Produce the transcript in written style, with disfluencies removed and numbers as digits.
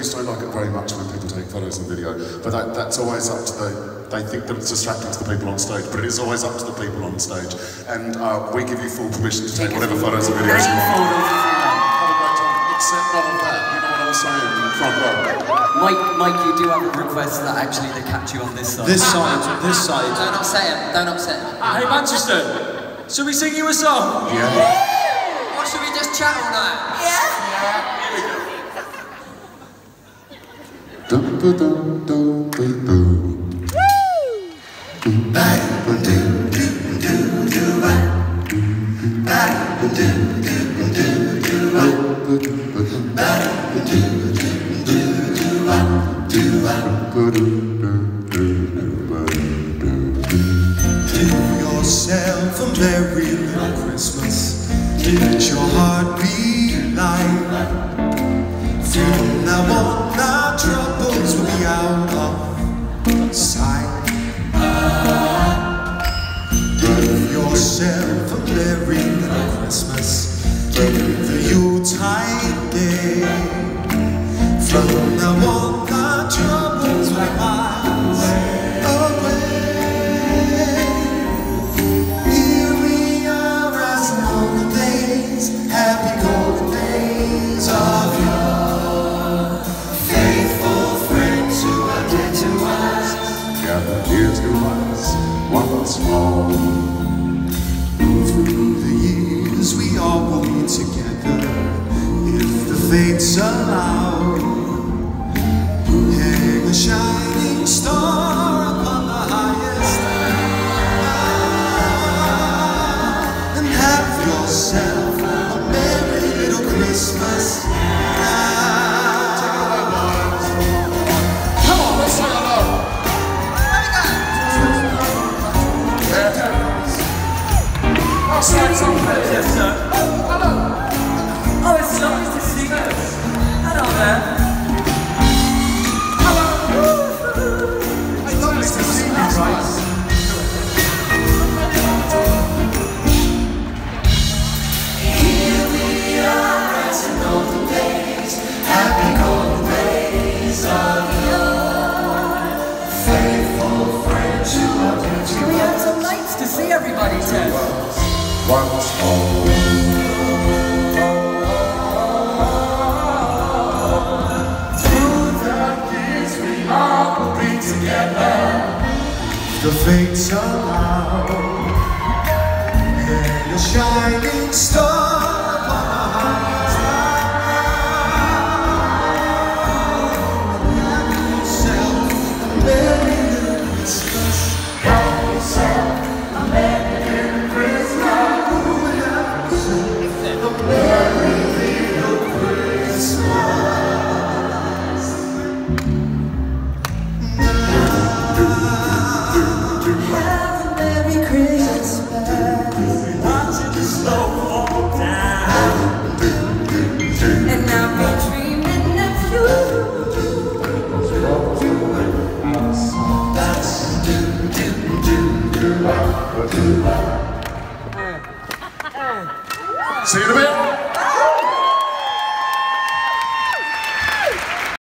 used to like it very much when people take photos and video, but that's always up to they think that it's distracting to the people on stage, but it is always up to the people on stage. And we give you full permission to take whatever photos and videos you want. Have a great time, except none of that, you know what I'm saying, front row. Mike, you do have a request that actually they catch you on this side. This side. Don't upset him, don't upset him. Hey Manchester, should we sing you a song? Yeah. Or should we just chat all night? Yourself a merry little Christmas. Let your heart be light. From now on, our troubles will be out of sight. Give yourself a merry little Christmas. Give the Yuletide day. From now on, our troubles will be miles away. Happy golden days of your faithful friends who are dead to us. Gather here to us once more. Through the years we all will be together, if the fates allow. Hang a shining star upon the highest bough, and have yourself Christmas now. Come on, let's sing along. I'll sing some Manchester. Hello. Oh, it's nice to see you. Hello there. Hello. It's nice to see you, right? Happy golden days of your faithful friends who are dear to We had some nights to see everybody, Ted. Once more. Through the years we all will be together. The fates allow, and a shining star upon our hearts. Merry